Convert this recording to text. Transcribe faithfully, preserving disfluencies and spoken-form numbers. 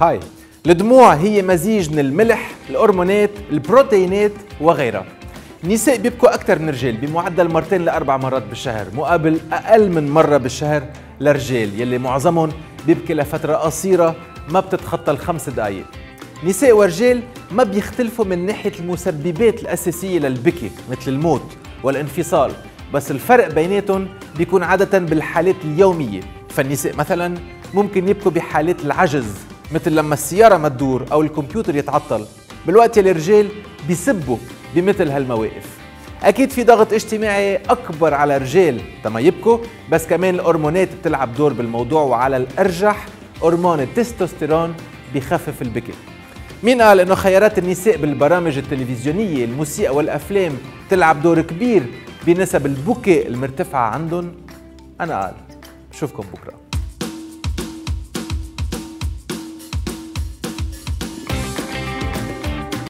هاي الدموع هي مزيج من الملح، الهرمونات، البروتينات وغيرها. النساء بيبكوا أكثر من الرجال بمعدل مرتين لأربع مرات بالشهر، مقابل أقل من مرة بالشهر للرجال يلي معظمهم بيبكي لفترة قصيرة ما بتتخطى الخمس دقايق. نساء ورجال ما بيختلفوا من ناحية المسببات الأساسية للبكي مثل الموت والانفصال، بس الفرق بيناتهم بيكون عادة بالحالات اليومية. فالنساء مثلا ممكن يبكوا بحالات العجز مثل لما السيارة ما تدور أو الكمبيوتر يتعطل، بالوقت اللي الرجال بيسبوا بمثل هالمواقف. أكيد في ضغط اجتماعي أكبر على الرجال تما يبكوا، بس كمان الهرمونات بتلعب دور بالموضوع، وعلى الأرجح هرمون التستوستيرون بيخفف البكي. مين قال إنه خيارات النساء بالبرامج التلفزيونية، الموسيقى والأفلام تلعب دور كبير بنسب البكاء المرتفعة عندهم؟ أنا قال. بشوفكم بكرة.